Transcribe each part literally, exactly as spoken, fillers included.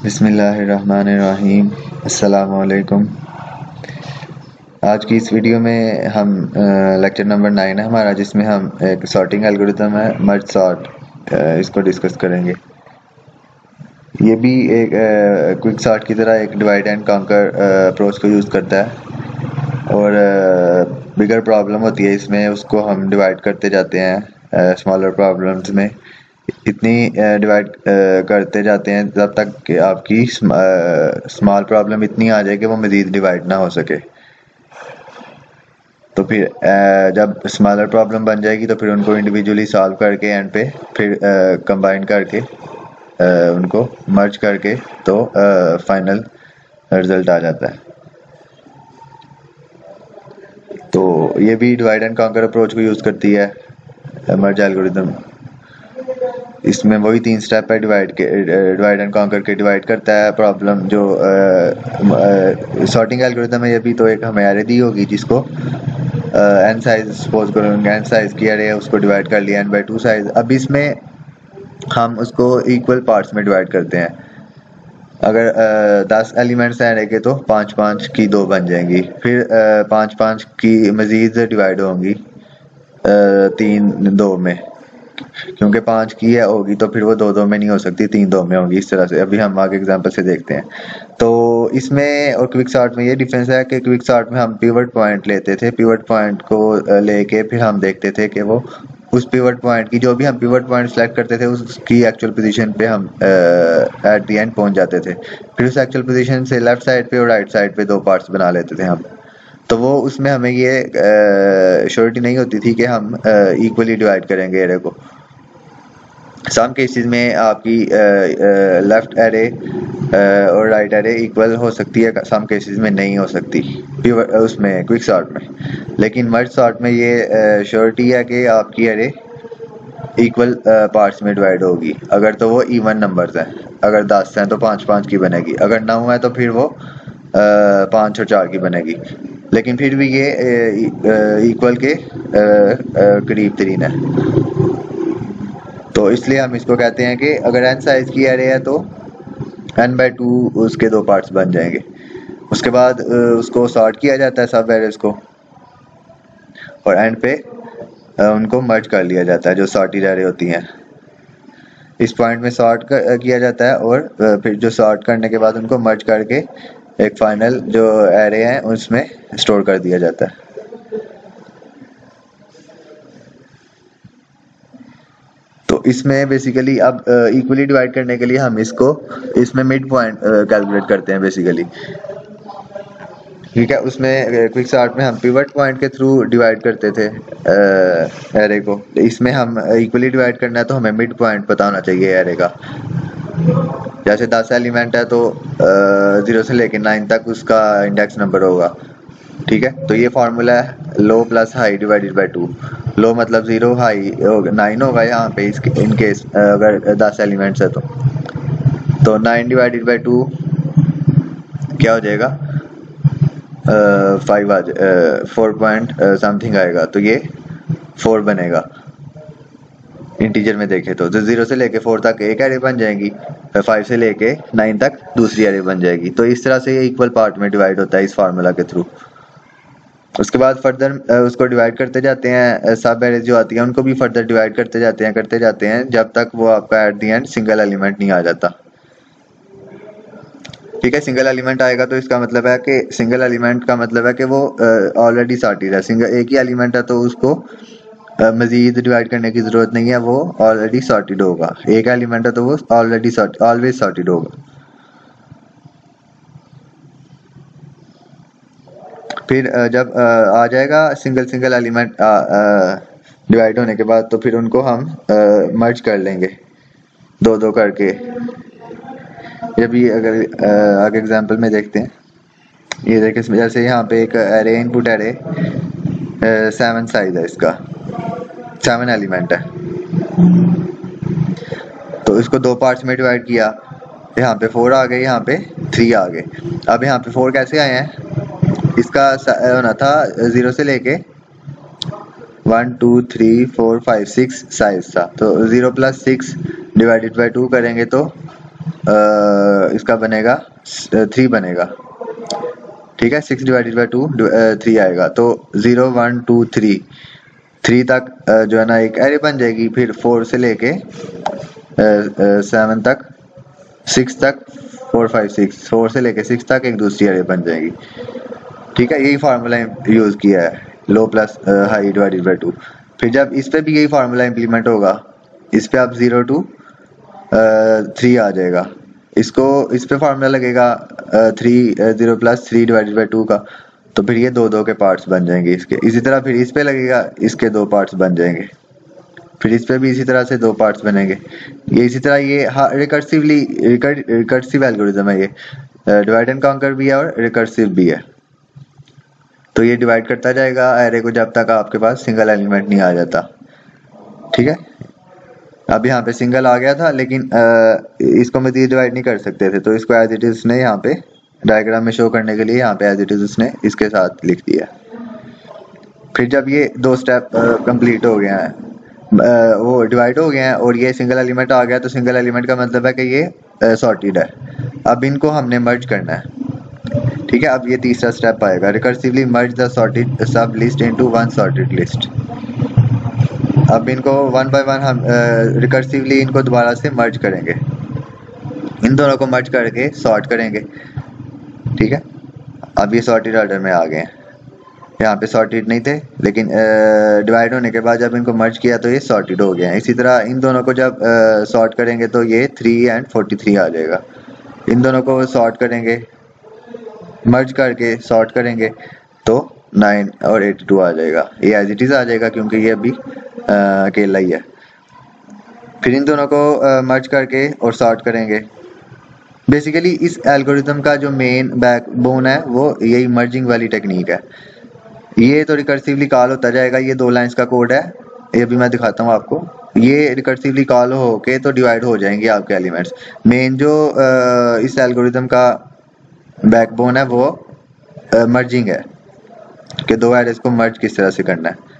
बिस्मिल्लाहिर्रहमानिर्रहीम। अस्सलामु अलैकुम। आज की इस वीडियो में हम लेक्चर नंबर नाइन है हमारा, जिसमें हम एक सॉर्टिंग एल्गोरिथम है मर्ज सॉर्ट, इसको डिस्कस करेंगे। ये भी एक क्विक सॉर्ट की तरह एक डिवाइड एंड कॉन्कर अप्रोच को यूज़ करता है और बिगर प्रॉब्लम होती है इसमें, उसको हम डिवाइड करते जाते हैं स्मॉलर प्रॉब्लम्स में। इतनी डिवाइड करते जाते हैं जब तक कि आपकी स्मॉल प्रॉब्लम इतनी आ जाए कि वो मज़ीद डिवाइड ना हो सके। तो फिर जब स्मॉलर प्रॉब्लम बन जाएगी तो फिर उनको इंडिविजुअली सॉल्व करके एंड पे फिर कंबाइन करके उनको मर्ज करके तो फाइनल रिजल्ट आ जाता है। तो ये भी डिवाइड एंड कॉन्कर अप्रोच को यूज़ करती है मर्ज एल्गोरिथम। इसमें वही तीन स्टेप है डिवाइड के, डिवाइड एंड कॉन्कर के डिवाइड करता है प्रॉब्लम। जो सॉर्टिंग एल्गोरिथम है ये भी, तो एक हमें एरे दी होगी जिसको एन साइज सपोज करेंगे, एन साइज की एरे है, उसको डिवाइड कर लिया एन बाई टू साइज। अब इसमें हम उसको इक्वल पार्ट्स में डिवाइड करते हैं। अगर uh, दस एलिमेंट्स हैं एरे के तो पाँच पाँच की दो बन जाएंगी, फिर uh, पाँच पाँच की मज़ीद डिवाइड होंगी uh, तीन दो में, क्योंकि पाँच की है होगी तो फिर वो दो दो में नहीं हो सकती, तीन दो में होगी। इस तरह से अभी हम आगे एग्जांपल से देखते हैं। तो इसमें और क्विक सॉर्ट में ये डिफरेंस है कि क्विक सॉर्ट में हम पिवट पॉइंट लेते थे, पिवट पॉइंट को लेके फिर हम देखते थे कि वो उस पिवट पॉइंट की, जो भी हम पिवट पॉइंट सेलेक्ट करते थे उसकी एक्चुअल पोजीशन पे हम एट द एंड पहुंच जाते थे। फिर उस एक्चुअल पोजीशन से लेफ्ट साइड पे और राइट साइड पे दो पार्ट्स बना लेते थे हम। तो वो उसमें हमें ये श्योरिटी नहीं होती थी कि हम इक्वली डिवाइड करेंगे एरे को। सम केसेस में आपकी लेफ्ट एरे और राइट एरे इक्वल हो सकती है, सम केसेस में नहीं हो सकती उसमें क्विक सॉर्ट में। लेकिन मर्ज सॉर्ट में ये श्योरिटी है कि आपकी एरे इक्वल पार्ट्स में डिवाइड होगी। अगर तो वो इवन नंबर्स हैं, अगर दस हैं तो पाँच पाँच की बनेगी, अगर नौ है तो फिर वो पाँच और चार की बनेगी। लेकिन फिर भी ये इक्वल के करीब तरीन है। तो इसलिए हम इसको कहते हैं कि अगर एन साइज की एरे है तो एन बाई टू उसके दो पार्ट्स बन जाएंगे। उसके बाद उसको सॉर्ट किया जाता है सब एरेज को, और एंड पे उनको मर्ज कर लिया जाता है जो सॉर्टेड एरे होती हैं। इस पॉइंट में सॉर्ट किया जाता है और फिर जो सॉर्ट करने के बाद उनको मर्ज करके एक फाइनल जो एरे हैं उसमें स्टोर कर दिया जाता है। तो इसमें बेसिकली अब इक्वली डिवाइड करने के लिए हम इसको इसमें मिड पॉइंट कैलकुलेट करते हैं बेसिकली, ठीक है। उसमें क्विक सॉर्ट में हम पिवट पॉइंट के थ्रू डिवाइड करते थे एरे को। इसमें हम इक्वली डिवाइड करना है तो हमें मिड पॉइंट पता होना चाहिए एरे का। जैसे दस एलिमेंट है तो जीरो से लेके नाइन तक उसका इंडेक्स नंबर होगा, ठीक है। तो ये फार्मूला है low plus high divided by two. Low मतलब जीरो, हाई नाइन होगा यहाँ पे इसके इन केस अगर दस एलिमेंट्स है तो तो नाइन डिवाइडेड बाई टू क्या हो जाएगा, फाइव आ जाए, फोर पॉइंट समथिंग आएगा, तो ये फोर बनेगा इंटीजर में देखे तो। जीरो से लेके फोर तक एक एरे बन जाएगी, फाइव से लेके नाइन तक दूसरी एरे बन जाएगी। तो इस तरह से ये इक्वल पार्ट में डिवाइड होता है इस फार्मूला के थ्रू। उसके बाद फर्दर उसको डिवाइड करते जाते हैं, सब एरेज जो आती हैं उनको भी फर्दर डिवाइड करते जाते हैं करते जाते हैं जब तक वो आपका at the end single element नहीं आ जाता, ठीक है। सिंगल एलिमेंट आएगा तो इसका मतलब है कि सिंगल एलिमेंट का मतलब है कि वो ऑलरेडी सॉर्टेड है। सिंगल एक ही एलिमेंट है तो उसको मजीद डिवाइड करने की जरूरत नहीं है, वो ऑलरेडी सॉर्टेड होगा। एक एलिमेंट है तो वो ऑलरेडी ऑलवेज सॉर्टेड होगा। फिर जब आ जाएगा सिंगल सिंगल एलिमेंट डिवाइड होने के बाद तो फिर उनको हम मर्ज कर लेंगे दो दो करके। ये भी अगर आगे एग्जांपल में देखते हैं, ये देखें जैसे यहाँ पे एक array input array seven size है, इसका सेवन एलिमेंट है, तो इसको दो पार्ट्स में डिवाइड किया। यहाँ पे फोर आ गए, यहाँ पे थ्री आ गए। अब यहाँ पे फोर कैसे आए हैं, इसका होना था जीरो से लेके one two three four five six size था, तो zero plus six divided by two करेंगे तो आ, इसका बनेगा थ्री बनेगा, ठीक है। Six divided by two three आएगा, तो zero one two three three तक uh, जो है ना एक एरे बन जाएगी। फिर फोर से लेके सेवन uh, uh, तक, सिक्स तक, फोर फाइव सिक्स, फोर से लेके सिक्स तक एक दूसरी एरे बन जाएगी, ठीक है। यही फार्मूला यूज किया है, low plus high divided by two. फिर जब इस पे भी यही फार्मूला इम्प्लीमेंट होगा, इस पे आप जीरो टू थ्री आ जाएगा, इसको इस पे फार्मूला लगेगा three zero plus three divided by two का, तो फिर ये दो दो के पार्ट्स बन जाएंगे इसके। इसी तरह फिर इस पे लगेगा, इसके दो पार्ट्स बन जाएंगे। फिर इस पे भी इसी तरह से दो पार्ट्स बनेंगे। ये इसी तरह ये रिकर्सिवली रिकर्सिव एल्गोरिथम है, ये डिवाइड एंड कॉन्कर भी है और रिकर्सिव भी है। तो ये डिवाइड करता जाएगा एरे को जब तक आपके पास सिंगल एलिमेंट नहीं आ जाता, ठीक है। अब यहाँ पे सिंगल आ गया था, लेकिन आ, इसको मजीद डिवाइड नहीं कर सकते थे, तो इसको एज इट इज उसने यहाँ पे डायग्राम में शो करने के लिए यहाँ पे एज इट इज उसने इसके साथ लिख दिया। फिर जब ये दो स्टेप कंप्लीट हो गया है, वो डिवाइड हो गया है और ये सिंगल एलिमेंट आ गया, तो सिंगल एलिमेंट का मतलब है कि ये सॉर्टेड है। अब इनको हमने मर्ज करना है, ठीक है। अब ये तीसरा स्टेप आएगा, recursively merge the sorted sub list into one sorted list. अब इनको वन बाय वन हम रिकर्सिवली uh, इनको दोबारा से मर्ज करेंगे, इन दोनों को मर्ज करके सॉर्ट करेंगे, ठीक है। अब ये सॉर्टेड ऑर्डर में आ गए हैं, यहाँ पे सॉर्टेड नहीं थे, लेकिन डिवाइड uh, होने के बाद जब इनको मर्ज किया तो ये सॉर्टेड हो गया है। इसी तरह इन दोनों को जब सॉर्ट uh, करेंगे तो ये थ्री एंड फोर्टी थ्री आ जाएगा। इन दोनों को सॉर्ट करेंगे, मर्ज करके सॉर्ट करेंगे तो नाइन और एटी टू आ जाएगा। ये एज इट इज आ जाएगा क्योंकि ये अभी अकेला ही है। फिर इन दोनों को मर्ज करके और सॉर्ट करेंगे। बेसिकली इस एल्गोरिथम का जो मेन बैकबोन है वो यही मर्जिंग वाली टेक्निक है। ये तो रिकर्सिवली कॉल होता जाएगा, ये दो लाइंस का कोड है, ये भी मैं दिखाता हूँ आपको। ये रिकर्सिवली कॉल हो के तो डिवाइड हो जाएंगे आपके एलिमेंट्स। मेन जो आ, इस एल्गोरिथम का बैकबोन है वो मर्जिंग है, कि दो एरेस को मर्ज किस तरह से करना है,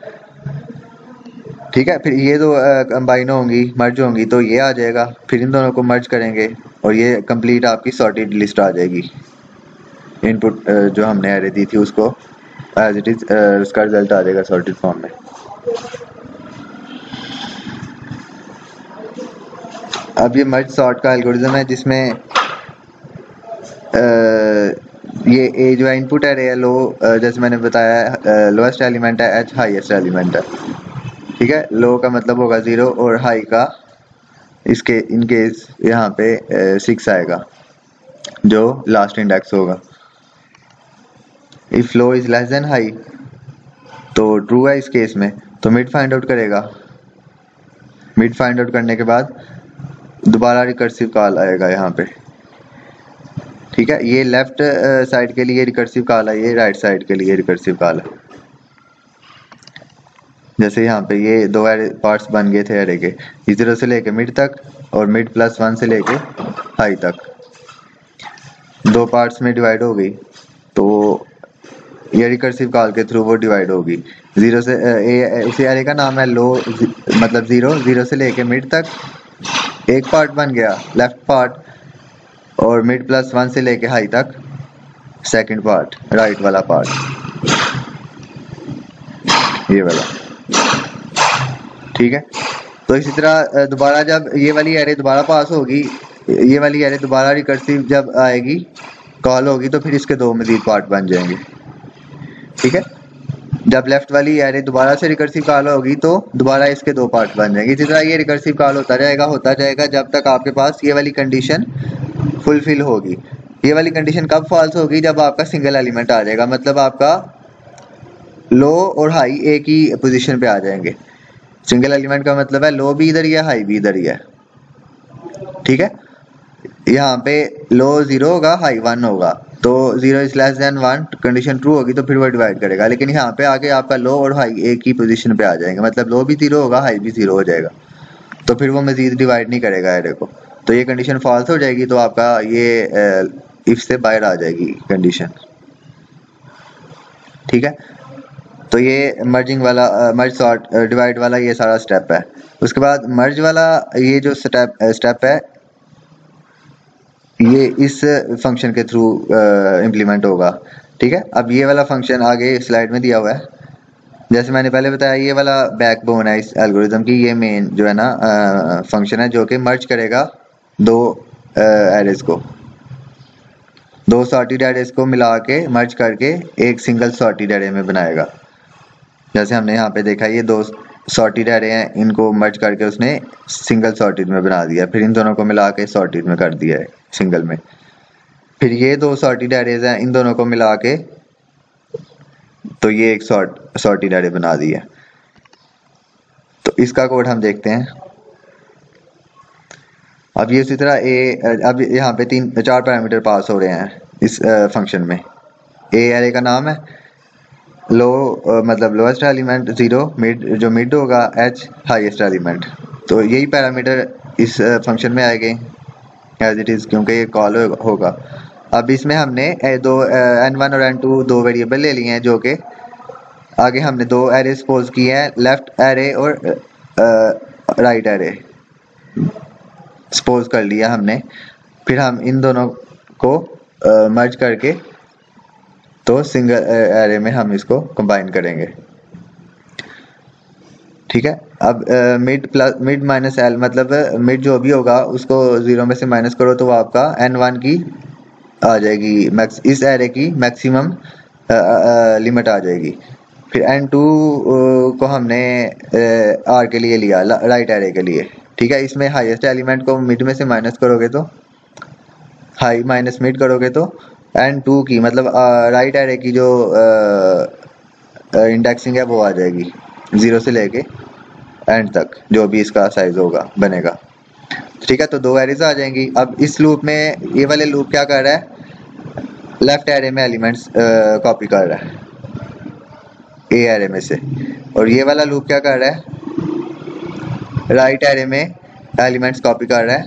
ठीक है। फिर ये दो कंबाइन होंगी, मर्ज होंगी, तो ये आ जाएगा। फिर इन दोनों को मर्ज करेंगे और ये कंप्लीट आपकी सॉर्टेड लिस्ट आ जाएगी। इनपुट जो हमने एरे दी थी उसको एज इट इज उसका रिजल्ट आ जाएगा सॉर्टेड फॉर्म में। अब ये मर्ज सॉर्ट का एल्गोरिथम है जिसमें ये ए जो है इनपुट एरे है, लो जैसे मैंने बताया लोएस्ट एलिमेंट है, एच हाईएस्ट एलिमेंट है, ठीक है। लो का मतलब होगा जीरो और हाई का इसके इन केस यहाँ पे सिक्स आएगा जो लास्ट इंडेक्स होगा। If low is less than high तो ट्रू है इस केस में, तो मिड फाइंड आउट करेगा। मिड फाइंड आउट करने के बाद दोबारा रिकर्सिव कॉल आएगा यहाँ पे, ठीक है। ये लेफ्ट साइड के लिए रिकर्सिव कॉल है, ये राइट साइड के लिए रिकर्सिव कॉल है। जैसे यहाँ पे ये दो पार्ट्स बन गए थे एरे के, जीरो से लेके मिड तक और मिड प्लस वन से लेके हाई तक, दो पार्ट्स में डिवाइड हो गई, तो ये रिकर्सिव कॉल के थ्रू वो डिवाइड होगी। जीरो से ए, इसी एरे का नाम है लो, मतलब जीरो, जीरो से लेके मिड तक एक पार्ट बन गया लेफ्ट पार्ट, और मिड प्लस वन से लेके हाई तक सेकंड पार्ट, राइट वाला पार्ट, ये वाला, ठीक है। तो इसी तरह दोबारा जब ये वाली एरे दोबारा पास होगी, ये वाली एरे दोबारा रिकर्सिव जब आएगी कॉल होगी, तो फिर इसके दो मजीद पार्ट बन जाएंगे, ठीक है। जब लेफ्ट वाली एरे दोबारा से रिकर्सिव कॉल होगी तो दोबारा इसके दो पार्ट बन जाएंगे। इसी तरह ये रिकर्सिव कॉल होता जाएगा होता जाएगा जब तक आपके पास ये वाली कंडीशन फुलफिल होगी। ये वाली कंडीशन कब फॉल्स होगी? जब आपका सिंगल एलिमेंट आ जाएगा, मतलब आपका लो और हाई एक ही पोजीशन पे आ जाएंगे। सिंगल एलिमेंट का मतलब है लो भी इधर ही है, हाई भी इधर ही है, ठीक है। यहाँ पे लो जीरो होगा, हाई वन होगा, तो zero is less than one condition true होगी तो फिर वो डिवाइड करेगा। लेकिन यहाँ पे आके आपका लो और हाई एक ही पोजीशन पे आ जाएंगे, मतलब लो भी जीरो होगा, हाई भी जीरो हो जाएगा, तो फिर वो मजीद डिवाइड नहीं करेगा एरे को। तो ये कंडीशन फॉल्स हो जाएगी, तो आपका ये इफ से बाहर आ जाएगी कंडीशन, ठीक है। तो ये मर्जिंग वाला, मर्ज सॉर्ट डिवाइड वाला ये सारा स्टेप है। उसके बाद मर्ज वाला ये जो स्टेप स्टेप है ये इस फंक्शन के थ्रू इम्प्लीमेंट होगा। ठीक है, अब ये वाला फंक्शन आगे स्लाइड में दिया हुआ है। जैसे मैंने पहले बताया, ये वाला बैकबोन है इस एल्गोरिथम की। ये मेन जो है ना फंक्शन है जो कि मर्ज करेगा दो एरेज को, दो सॉर्टेड एरेज को मिला के मर्ज करके एक सिंगल सॉर्टेड एरे में बनाएगा। जैसे हमने यहाँ पे देखा, ये दो सॉर्टेड एरे हैं, इनको मर्ज करके उसने सिंगल सॉर्टेड में बना दिया, फिर इन दोनों को मिला के सॉर्टेड में कर दिया है सिंगल में। फिर ये दो सॉर्टेड एरेज हैं, इन दोनों को मिला के तो ये एक सॉर्ट सॉर्टेड एरे बना दिया। तो इसका कोड हम देखते हैं। अब ये उसी तरह ए, अब यहाँ पे तीन चार पैरामीटर पास हो रहे हैं इस फंक्शन में। ए एरे का नाम है, लो मतलब लोएस्ट एलिमेंट जीरो, मिड जो मिड होगा, एच हाईएस्ट एलिमेंट। तो यही पैरामीटर इस फंक्शन में आएंगे एज इट इज़, क्योंकि ये कॉल होगा। अब इसमें हमने दो एन वन और एन टू दो वेरिएबल ले लिए हैं, जो कि आगे हमने दो एरे सपोज किए हैं, लेफ्ट एरे और राइट एरे सपोज कर लिया हमने। फिर हम इन दोनों को मर्ज करके तो सिंगल एरे में हम इसको कंबाइन करेंगे। ठीक है, अब mid plus mid minus l, मतलब मिड जो भी होगा उसको जीरो में से माइनस करो तो वो आपका एन वन की आ जाएगी, मैक्स इस एरे की मैक्सिमम लिमिट आ जाएगी। फिर एन टू को हमने आर के लिए लिया, राइट एरे के लिए। ठीक है, इसमें हाईएस्ट एलिमेंट को मिड में से माइनस करोगे तो हाई माइनस मिड करोगे तो एन टू की मतलब राइट एरे की जो इंडेक्सिंग है वो आ जाएगी जीरो से लेके एंड तक, जो भी इसका साइज होगा बनेगा। ठीक है, तो दो एरेज आ जाएंगी। अब इस लूप में ये वाले लूप क्या कर रहा है, लेफ्ट एरे में एलिमेंट्स कॉपी कर रहा है ए एरे में से, और ये वाला लूप क्या कर रहा है, राइट एरे में एलिमेंट्स कॉपी कर रहा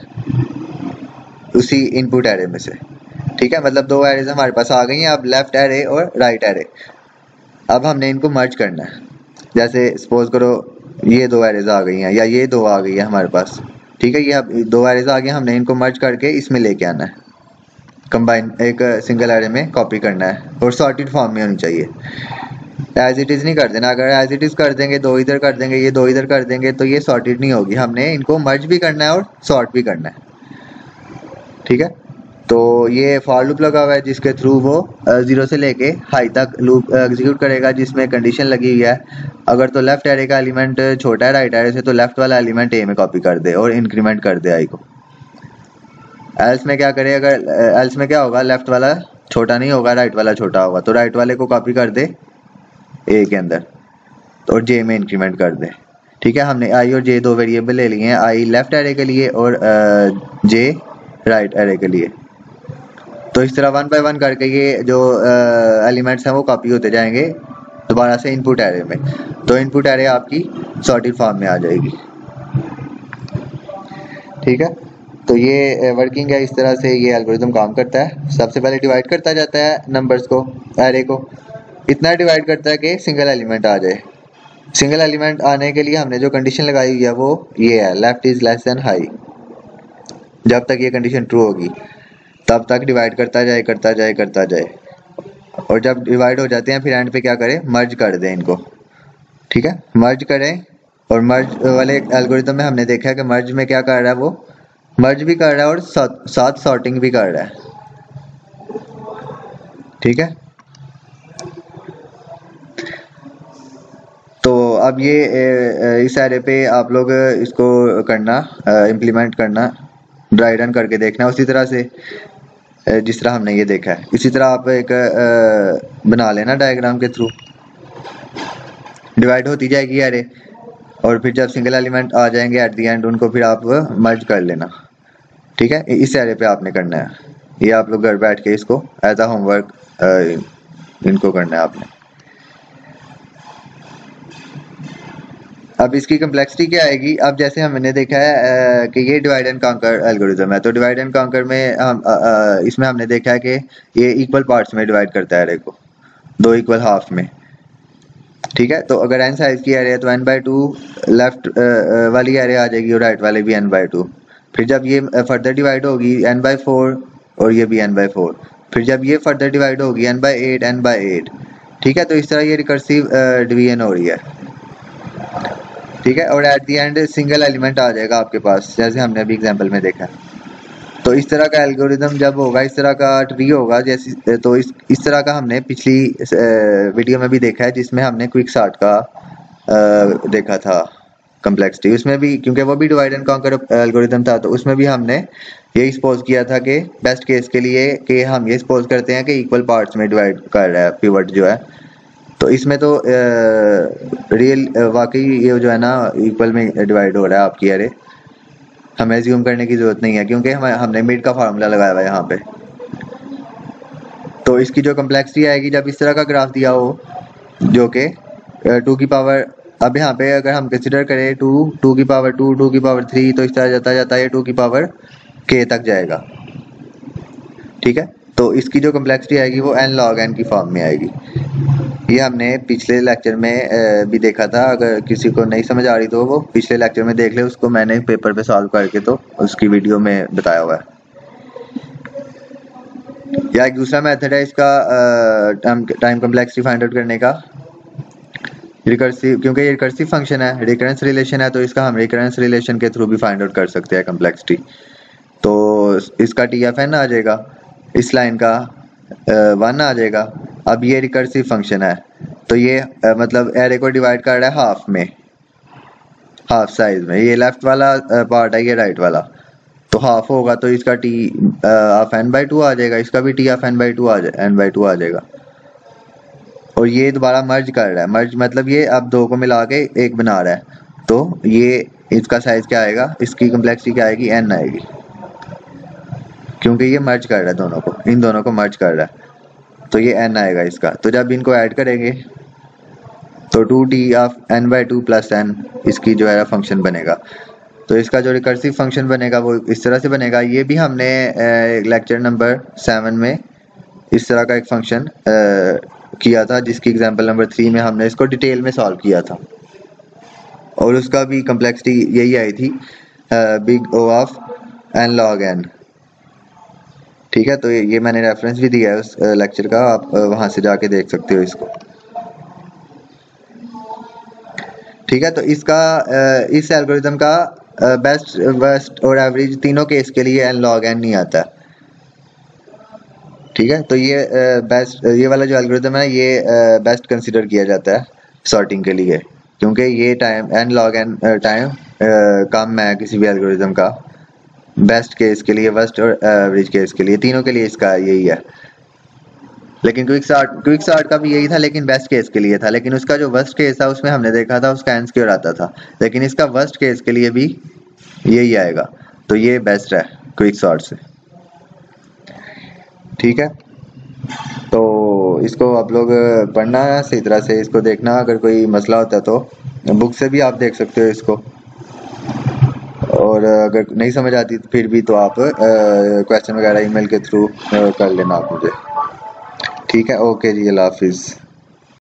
है उसी इनपुट एरे में से। ठीक है, मतलब दो एरेज हमारे पास आ गई हैं, अब लेफ्ट एरे और राइट एरे। अब हमने इनको मर्ज करना है। जैसे सपोज करो ये दो एरेज आ गई हैं, या ये दो आ गई है हमारे पास। ठीक है, ये अब दो एरेज आ गए, हमने इनको मर्ज करके इसमें लेके आना है, कंबाइन एक सिंगल एरे में कॉपी करना है, और सॉर्टेड फॉर्म में होनी चाहिए। एज इट इज़ नहीं कर देना, अगर एज इट इज़ कर देंगे, दो इधर कर देंगे, ये दो इधर कर देंगे, तो ये सॉर्टेड नहीं होगी। हमने इनको मर्ज भी करना है और सॉर्ट भी करना है। ठीक है, तो ये फॉर लूप लगा हुआ है जिसके थ्रू वो जीरो से लेके हाई तक लूप एग्जीक्यूट करेगा, जिसमें कंडीशन लगी हुई है अगर तो लेफ्ट एरे का एलिमेंट छोटा है राइट एरे से, तो लेफ्ट वाला एलिमेंट ए में कॉपी कर दे और इंक्रीमेंट कर दे आई को। एल्स में क्या करे, अगर एल्स में क्या होगा, लेफ्ट वाला छोटा नहीं होगा, राइट वाला छोटा होगा, तो राइट वाले को कॉपी कर दे ए के अंदर और जे में इंक्रीमेंट कर दे। ठीक है, हमने आई और जे दो वेरिएबल ले लिए हैं, आई लेफ्ट एरे के लिए और जे राइट एरे के लिए। तो इस तरह वन बाय वन करके ये जो एलिमेंट्स हैं वो कॉपी होते जाएंगे दोबारा से इनपुट एरे में, तो इनपुट एरे आपकी सॉर्टेड फॉर्म में आ जाएगी। ठीक है, तो ये वर्किंग है, इस तरह से ये एल्गोरिथम काम करता है। सबसे पहले डिवाइड करता जाता है नंबर्स को, एरे को इतना डिवाइड करता है कि सिंगल एलिमेंट आ जाए। सिंगल एलिमेंट आने के लिए हमने जो कंडीशन लगाई हुई है वो ये है, left is less than high. जब तक ये कंडीशन ट्रू होगी तब तक डिवाइड करता जाए करता जाए करता जाए, और जब डिवाइड हो जाते हैं फिर एंड पे क्या करें, मर्ज कर दें इनको। ठीक है, मर्ज करें, और मर्ज वाले एल्गोरिथम में हमने देखा है कि मर्ज में क्या कर रहा है, वो मर्ज भी कर रहा है और साथ सॉर्टिंग भी कर रहा है। ठीक है, तो अब ये इस एरे पे आप लोग इसको करना, इम्प्लीमेंट करना, ड्राई रन करके देखना उसी तरह से जिस तरह हमने ये देखा है। इसी तरह आप एक बना लेना डायग्राम के थ्रू, डिवाइड होती जाएगी एरे, और फिर जब सिंगल एलिमेंट आ जाएंगे एट दी एंड उनको फिर आप मर्ज कर लेना। ठीक है, इस एरे पे आपने करना है, ये आप लोग घर बैठ के इसको एज अ होमवर्क इनको करना है आपने। अब इसकी कम्प्लेक्सिटी क्या आएगी, अब जैसे हमने देखा है कि ये डिवाइड एंड कॉन्कर एल्गोरिथम है, तो डिवाइड एंड कॉन्कर में हम इसमें हमने देखा है कि ये इक्वल पार्ट्स में डिवाइड करता है एरे को, दो इक्वल हाफ में। ठीक है, तो अगर एन साइज की एरे है तो एन बाई टू लेफ्ट वाली एरे आ जाएगी और राइट वाले भी एन बाई टू। फिर जब ये फर्दर डिवाइड होगी एन बाई फोर और ये भी n बाई फोर। फिर जब ये फर्दर डिवाइड होगी n by eight n by eight, ठीक है। तो इस तरह ये रिकर्सिव डिवीजन हो रही है, ठीक है। और at the end single element आ जाएगा आपके पास, जैसे हमने अभी एग्जांपल में देखा। तो इस तरह का एल्गोरिदम जब होगा, इस तरह का ट्री होगा जैसे, तो इस इस तरह का हमने पिछली वीडियो में भी देखा है, जिसमें हमने क्विक सॉर्ट का आ, देखा था कम्प्लेक्सिटी। उसमें भी, क्योंकि वो भी डिवाइड एंड कॉन्कर एल्गोरिदम था, तो उसमें भी हमने यही सपोज किया था कि बेस्ट केस के लिए कि हम ये सपोज करते हैं कि इक्वल पार्ट्स में डिवाइड कर रहा है पिवट जो है। तो इसमें तो रियल वाकई ये जो है ना इक्वल में डिवाइड हो रहा है आपकी एरे, हमें एज्यूम करने की जरूरत नहीं है, क्योंकि हम हमने मिड का फार्मूला लगाया हुआ है यहाँ पे। तो इसकी जो कम्प्लेक्सिटी आएगी जब इस तरह का ग्राफ दिया हो, जो कि टू की पावर, अब यहाँ पे अगर हम कंसिडर करें टू टू की पावर टू टू की पावर थ्री, तो इस तरह जाता जाता है टू की पावर के तक जाएगा, ठीक है। तो इसकी जो कम्प्लेक्सिटी आएगी वो एन लॉग एन की फॉर्म में आएगी। ये हमने पिछले लेक्चर में भी देखा था, अगर किसी को नहीं समझ आ रही तो वो पिछले लेक्चर में देख ले, उसको मैंने पेपर पे सॉल्व करके तो उसकी वीडियो में बताया हुआ है। या एक दूसरा मेथड है इसका टाइम कम्प्लेक्सिटी फाइंड आउट करने का, रिकर्सिव, क्योंकि ये रिकर्सिव फंक्शन है, रिकरेंस रिलेशन है, तो इसका हम रिकरेंस रिलेशन के थ्रू भी फाइंड आउट कर सकते हैं कम्प्लेक्सिटी। तो इसका टी एफ एन आ जाएगा, इस लाइन का वन आ जाएगा। अब ये रिकर्सिव फंक्शन है, तो ये आ, मतलब एरे को डिवाइड कर रहा है हाफ में, हाफ साइज में। ये लेफ्ट वाला पार्ट है, ये राइट वाला, तो हाफ होगा, तो इसका T of n by two आ जाएगा, इसका भी T of n by two आ जाए एन बाई टू आ जाएगा। और ये दोबारा मर्ज कर रहा है, मर्ज मतलब ये अब दो को मिला के एक बना रहा है, तो ये इसका साइज क्या आएगा, इसकी कम्प्लेक्सिटी क्या आएगी, एन आएगी, क्योंकि ये मर्ज कर रहा है दोनों को, इन दोनों को मर्ज कर रहा है, तो ये एन आएगा इसका। तो जब इनको ऐड करेंगे तो two T of n by two plus n इसकी जो है फंक्शन बनेगा। तो इसका जो रिकर्सिव फंक्शन बनेगा वो इस तरह से बनेगा। ये भी हमने लेक्चर नंबर सेवन में इस तरह का एक फंक्शन किया था, जिसकी एग्जांपल नंबर थ्री में हमने इसको डिटेल में सॉल्व किया था, और उसका भी कम्प्लेक्सिटी यही आई थी, big O of n log n, ठीक है। तो ये, ये मैंने रेफरेंस भी दिया है उस लेक्चर का, आप वहां से जाके देख सकते हो इसको, ठीक है। तो इसका इस एल्गोरिथम का बेस्ट, वर्स्ट और एवरेज तीनों केस के लिए एन लॉग एन नहीं आता, ठीक है। तो ये बेस्ट, ये वाला जो एल्गोरिथम है ये बेस्ट कंसीडर किया जाता है सॉर्टिंग के लिए, क्योंकि ये time n log n time कम है किसी भी एल्गोरिथम का, बेस्ट केस के लिए, वर्स्ट और एवरेज केस के लिए, तीनों के लिए इसका यही है। लेकिन क्विक सॉर्ट क्विक सॉर्ट का भी यही था, लेकिन बेस्ट केस के लिए था। लेकिन उसका जो वर्स्ट केस था उसमें हमने देखा था उसका एन स्क्वायर आता था, लेकिन इसका वर्स्ट केस के लिए भी यही आएगा, तो ये बेस्ट है क्विक सॉर्ट से, ठीक है। तो इसको आप लोग पढ़ना सही तरह से, इसको देखना, अगर कोई मसला होता है तो बुक से भी आप देख सकते हो इसको, और अगर नहीं समझ आती तो फिर भी तो आप क्वेश्चन वगैरह ईमेल के थ्रू कर लेना आप मुझे, ठीक है। ओके जी, अल्लाह हाफिज़।